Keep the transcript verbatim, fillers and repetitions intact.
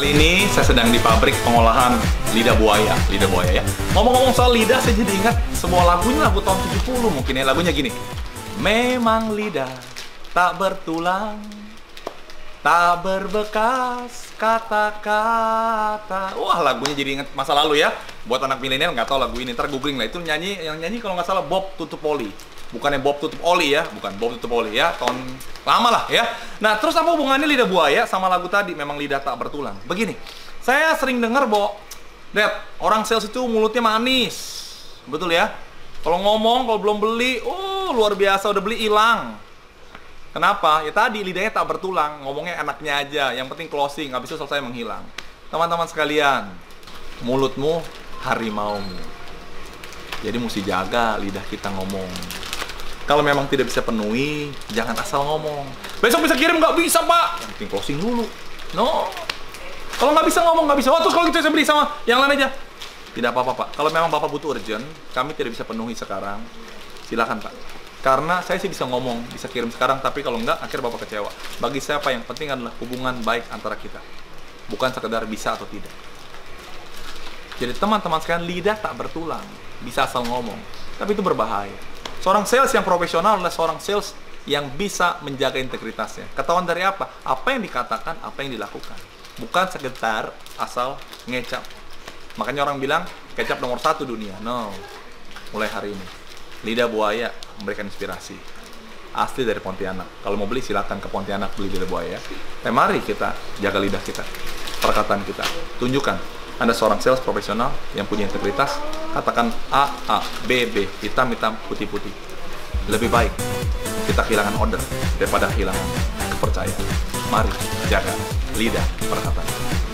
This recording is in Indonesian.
Kali ini saya sedang di pabrik pengolahan lidah buaya, lidah buaya ya. Ngomong-ngomong soal lidah, saya jadi ingat sebuah lagunya, lagu tahun tujuh puluh mungkin ya. Lagunya gini. Memang lidah tak bertulang, tak berbekas kata-kata. Wah, lagunya jadi ingat masa lalu ya. Buat anak milenial nggak tahu lagu ini, ntar googling lah. Itu nyanyi, yang nyanyi kalau nggak salah Bob Tutupoli. Bukannya Bob Tutup Oli ya, bukan Bob Tutup Oli ya, tahun lama lah ya. Nah, terus apa hubungannya lidah buaya sama lagu tadi, memang lidah tak bertulang? Begini, saya sering dengar, Bo, Dad, orang sales itu mulutnya manis. Betul ya? Kalau ngomong, kalau belum beli, oh luar biasa, udah beli hilang. Kenapa? Ya tadi, lidahnya tak bertulang, ngomongnya enaknya aja, yang penting closing, habis itu selesai menghilang. Teman-teman sekalian, mulutmu harimaumu. Jadi mesti jaga lidah kita ngomong. Kalau memang tidak bisa penuhi, jangan asal ngomong. Besok bisa kirim, nggak bisa pak. Yang penting closing dulu. No. Kalau nggak bisa ngomong, nggak bisa. Oh, terus kalau gitu saya beri sama yang lain aja. Tidak apa-apa pak. Kalau memang bapak butuh urgent, kami tidak bisa penuhi sekarang. Silakan pak. Karena saya sih bisa ngomong, bisa kirim sekarang. Tapi kalau nggak, akhirnya bapak kecewa. Bagi saya apa yang penting adalah hubungan baik antara kita. Bukan sekedar bisa atau tidak. Jadi teman-teman sekalian, lidah tak bertulang. Bisa asal ngomong. Tapi itu berbahaya. Seorang sales yang profesional adalah seorang sales yang bisa menjaga integritasnya. Ketahuan dari apa? Apa yang dikatakan, apa yang dilakukan. Bukan sekedar asal ngecap. Makanya orang bilang, kecap nomor satu dunia. No. Mulai hari ini. Lidah buaya memberikan inspirasi. Asli dari Pontianak. Kalau mau beli, silakan ke Pontianak beli lidah buaya. Eh, mari kita jaga lidah kita. Perkataan kita. Tunjukkan. Anda seorang sales profesional yang punya integritas, katakan A, A, B, B, hitam, hitam, putih, putih. Lebih baik kita kehilangan order daripada kehilangan kepercayaan. Mari jaga lidah perkataan.